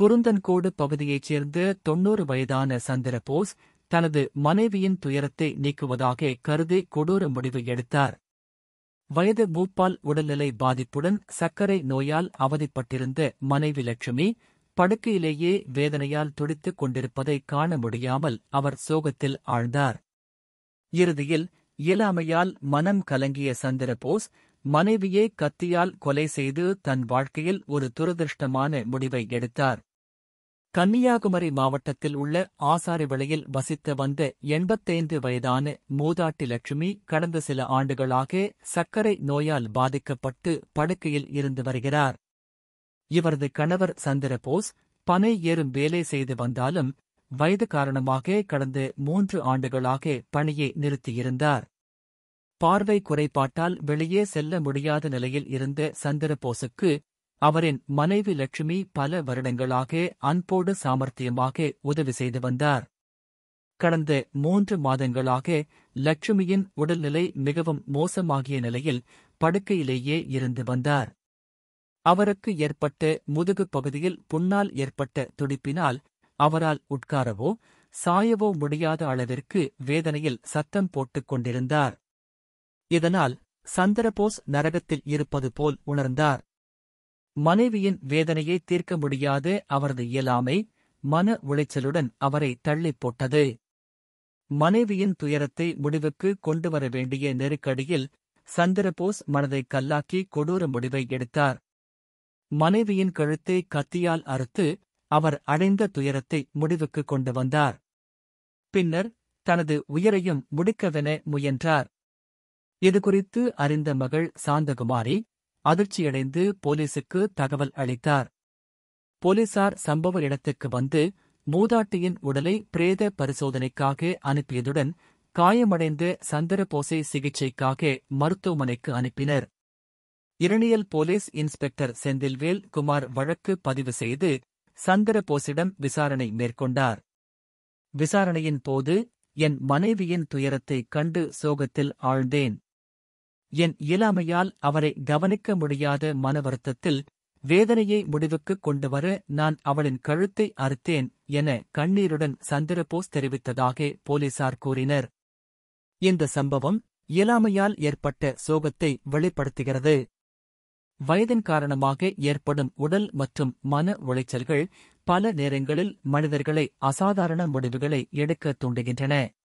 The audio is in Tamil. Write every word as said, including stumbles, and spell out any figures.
குருந்தன்கோடு பகுதியைச் சேர்ந்த தொன்னூறு வயதான சந்திரபோஸ் தனது மனைவியின் துயரத்தை நீக்குவதாக கருதி கொடூர முடிவு எடுத்தார். வயது மூப்பால் உடல்நிலை பாதிப்புடன் சர்க்கரை நோயால் அவதிப்பட்டிருந்த மனைவி லட்சுமி படுக்கையிலேயே வேதனையால் துடித்துக் கொண்டிருப்பதை காண முடியாமல் அவர் சோகத்தில் ஆழ்ந்தார். இறுதியில் இயலாமையால் மனம் கலங்கிய சந்திரபோஸ் மனைவியை கத்தியால் கொலை செய்து தன் வாழ்க்கையில் ஒரு துரதிருஷ்டமான முடிவை எடுத்தார். கன்னியாகுமரி மாவட்டத்தில் உள்ள ஆசாரிவிளையில் வசித்து வந்த எண்பத்தைந்து வயதான மூதாட்டி லட்சுமி கடந்த சில ஆண்டுகளாக சர்க்கரை நோயால் பாதிக்கப்பட்டு படுக்கையில் இருந்து வருகிறார். இவரது கணவர் சந்திரபோஸ் பனை ஏறும் வேலை செய்து வந்தாலும் வயது காரணமாக கடந்த மூன்று ஆண்டுகளாக பணியை நிறுத்தியிருந்தார். பார்வை குறைபாட்டால் வெளியே செல்ல முடியாத நிலையில் இருந்த சந்திரபோஸுக்கு அவரின் மனைவி லட்சுமி பல வருடங்களாக அன்போடு சாமர்த்தியமாக உதவி செய்து வந்தார். கடந்த மூன்று மாதங்களாக லட்சுமியின் உடல்நிலை மிகவும் மோசமாகிய நிலையில் படுக்கையிலேயே இருந்து வந்தார். அவருக்கு ஏற்பட்ட முதுகுப் பகுதியில் புண்ணால் ஏற்பட்ட துடிப்பினால் அவரால் உட்காரவோ சாயவோ முடியாத அளவிற்கு வேதனையில் சத்தம் போட்டுக் கொண்டிருந்தார். இதனால் சந்திரபோஸ் நரகத்தில் இருப்பது போல் உணர்ந்தார். மனைவியின் வேதனையை தீர்க்க முடியாத அவரது இயலாமை மன உளைச்சலுடன் அவரை தள்ளிப் போட்டது. மனைவியின் துயரத்தை முடிவுக்கு கொண்டுவர வேண்டிய நெருக்கடியில் சந்திரபோஸ் மனதை கல்லாக்கி கொடூர முடிவை எடுத்தார். மனைவியின் கழுத்தை கத்தியால் அறுத்து அவர் அடைந்த துயரத்தை முடிவுக்கு கொண்டு வந்தார். பின்னர் தனது உயிரையும் முடிக்கவென முயன்றார். இதுகுறித்து அறிந்த மகள் சாந்தகுமாரி அதிர்ச்சியடைந்து போலீசுக்கு தகவல் அளித்தார். போலீசார் சம்பவ இடத்துக்கு வந்து மூதாட்டியின் உடலை பிரேத பரிசோதனைக்காக அனுப்பியதுடன் காயமடைந்த சந்திரபோஸை சிகிச்சைக்காக மருத்துவமனைக்கு அனுப்பினர். இரணியல் போலீஸ் இன்ஸ்பெக்டர் செந்தில்வேல் குமார் வழக்கு பதிவு செய்து சந்திரபோஸிடம் விசாரணை மேற்கொண்டார். விசாரணையின் போது என் மனைவியின் துயரத்தைக் கண்டு சோகத்தில் ஆழ்ந்தேன். என் இயலாமையால் அவரை கவனிக்க முடியாத மன வருத்தத்தில் வேதனையை முடிவுக்குக் கொண்டுவர நான் அவளின் கழுத்தை அறுத்தேன் என கண்ணீருடன் சந்திரபோஸ் தெரிவித்ததாக போலீசார் கூறினர். இந்த சம்பவம் இயலாமையால் ஏற்பட்ட சோகத்தை வெளிப்படுத்துகிறது. வயதின் காரணமாக ஏற்படும் உடல் மற்றும் மன உளைச்சல்கள் பல நேரங்களில் மனிதர்களை அசாதாரண முடிவுகளை எடுக்க தூண்டுகின்றன.